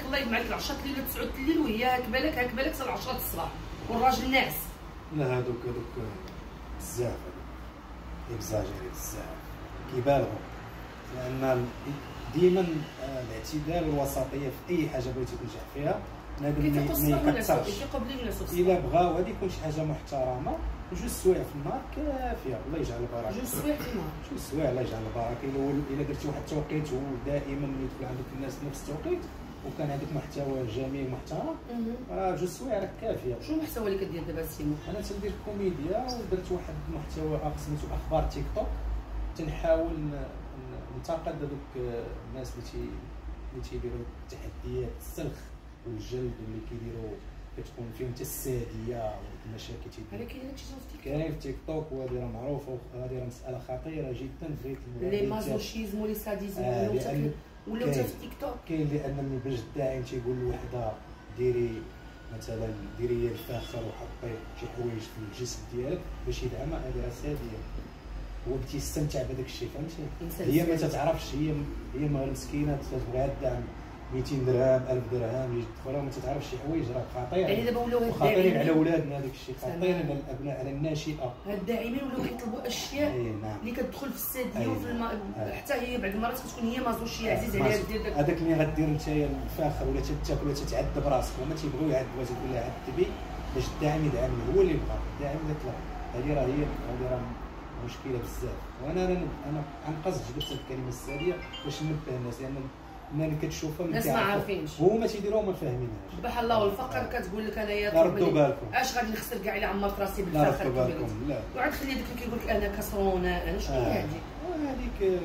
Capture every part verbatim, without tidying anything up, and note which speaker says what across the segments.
Speaker 1: اللايف مع ديك عشرة الليل ولا تسعة الليل وهي هاكبه لك هاكبه لك حتى عشرة الصباح والراجل ناعس.
Speaker 2: لا هادوك هادوك بزاف هادوك اكزاجيري بزاف كيبالغوا، لان ديما الاعتدال والوسطيه في اي حاجه بغيتي تنجح فيها بنادم ما يكثرش. الا بغا وهادي يكون شي حاجه محترمه جوج سوايع في النهار كافيه، الله يجعل البركه.
Speaker 1: جوج سوايع في النهار
Speaker 2: جوج سوايع الله يجعل البركه. الا درتي واحد التوقيت ودائما يدخل عندك الناس نفس التوقيت وكان عندك محتوى جميل محترم، راه جوج سوايع راه كافيه.
Speaker 1: شنو المحتوى اللي كدير دابا سيمو؟
Speaker 2: انا تندير كوميديا ودرت واحد المحتوى سميتو اخبار تيك توك، تنحاول ننتقد هذوك الناس اللي تي اللي تيديروا التحديات السلخ والجلد واللي كيديروا كتكون فيهم حتى الساديه والمشاكل تيديروا.
Speaker 1: هذا كاين داكشي في تيك توك،
Speaker 2: كاين في تيك توك وهذه راه معروفه وهذه راه مساله خطيره جدا في
Speaker 1: لي مازوشيزم ولي ساديزم ولاو حتى في تيك توك.
Speaker 2: كاين لان من بج الداعم تيقول لوحده ديري مثلا ديري الفاخر وحطي شي حوايج في الجسم ديالك باش يدعمها، هذه راه ساديه. هو تيستمتع بهذاك الشيء فهمتي. هي ما تتعرفش، هي هي ما مسكينه تبغي الدعم مئتين درهم ألف درهم يجي تدخلها وما تتعرفش شي حوايج راه خطيره.
Speaker 1: يعني دابا ولاو
Speaker 2: خطيرين على ولادنا هذاك الشيء، خطير على الابناء على الناشئه.
Speaker 1: هاد الداعمين ولاو كيطلبوا اشياء اللي كتدخل في الساديه وفي الم... حتى هي بعض المرات كتكون هي مازوشيه عزيز عليها دير داك
Speaker 2: هذاك اللي غدير نتايا الفاخر ولا تتاكل ولا تتعذب راسك وما تيبغيو يعذبوا، تقول لها عذبي باش الداعم يدعمني. هو اللي بقى الداعم لا طلع. هذه راه هي هذه راه مشكله بزاف. وانا انا انا عن قصد جبت الكلمه الساديه باش ننبه الناس، لان ملي كتشوفها
Speaker 1: الناس ما عارفينش
Speaker 2: هما تيديروها ما فاهمينهاش.
Speaker 1: سبحان الله والفقر كتقول لك انايا
Speaker 2: لا ردوا بالكم
Speaker 1: اش غادي نخسر كاع الا عمرت راسي بالفخر
Speaker 2: كما قلت. لا
Speaker 1: وعاد خلي داك اللي كيقول لك انا كسرونه انا شنو هي هذيك؟
Speaker 2: هذيك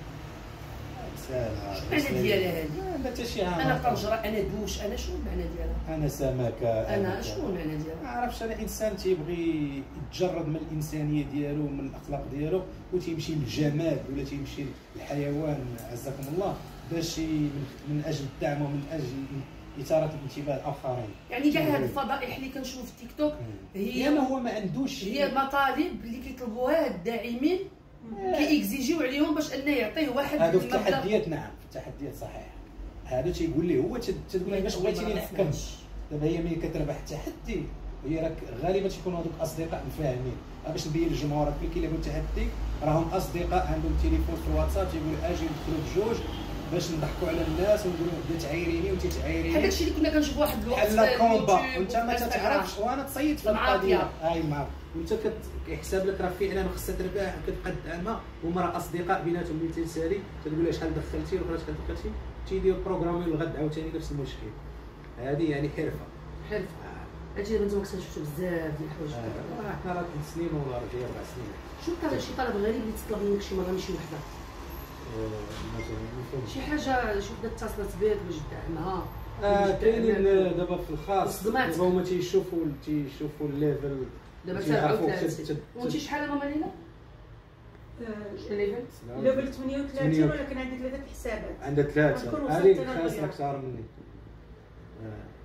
Speaker 2: رساله
Speaker 1: المعنى ديالها هذه
Speaker 2: لا حتى شي عام.
Speaker 1: انا طنجره انا دوش انا شنو المعنى ديالها؟
Speaker 2: انا سمكه
Speaker 1: انا شنو المعنى ديالها؟
Speaker 2: ما عرفتش. انا انسان تيبغي يتجرد من الانسانيه ديالو ومن الاخلاق ديالو وتيمشي للجماد ولا تيمشي للحيوان عزكم الله باش من اجل الدعم ومن اجل اثاره الانتباه الاخرين.
Speaker 1: يعني كاع هاد الفضائح اللي كنشوفوا في تيك توك هي
Speaker 2: ما هو ما عندوش
Speaker 1: هي مطالب اللي كيطلبوها الداعمين كيكزيجيو عليهم باش انه يعطيه واحد
Speaker 2: هادو في التحديات. نعم في التحديات صحيح. هذا تيقول ليه هو تقول ليه باش بغيتيني نحكم. دابا هي ملي كتربح التحدي هي راك غالبا تيكونوا هذوك اصدقاء مفاهمين. باش نبين للجمهور اللي كيلعبوا التحدي راهم اصدقاء عندهم تليفون في الواتساب تيقول اجي ندخلوا بجوج باش نضحكوا على الناس ونقولوا بدا تعايريني وانت تعايريني.
Speaker 1: بحال داكشي اللي كنا كنشوفوا واحد الوقت
Speaker 2: بحال كومبا وانت ما تتعرفش وانا تصيد في القضيه. هاي معاك وانت كيحسب لك راه فعلا خصها تربح وكتبقى تدعمها وهما راه اصدقاء بيناتهم اللي تيسالي تقول لها شحال دخلتي واخرى شحال دخلتي تيدير بروغرامي الغد عاوتاني نفس المشكل. هذه يعني حرفه حرفه.
Speaker 1: هادشي دابا نتوما كتشوفوا بزاف ديال الحوايج.
Speaker 2: راه حنا راه ثلاث سنين ولا ربع اربع سنين.
Speaker 1: شنو كان شي طلب غريب اللي تطلب منك شي مره من شي وحده؟ شي حاجه شي وحده اتصلت بك باش تدعمها؟
Speaker 2: اه كاينين دابا في الخاص دابا هما تيشوفوا تيشوفوا الليفل
Speaker 1: دابا تاعو وانت شحال ماما ليلى؟ الليفل
Speaker 3: ليفل ثمانية وثلاثين ولكن عندي ثلاثه حسابات.
Speaker 2: عندها ثلاثه هذه خاصه اكثر مني.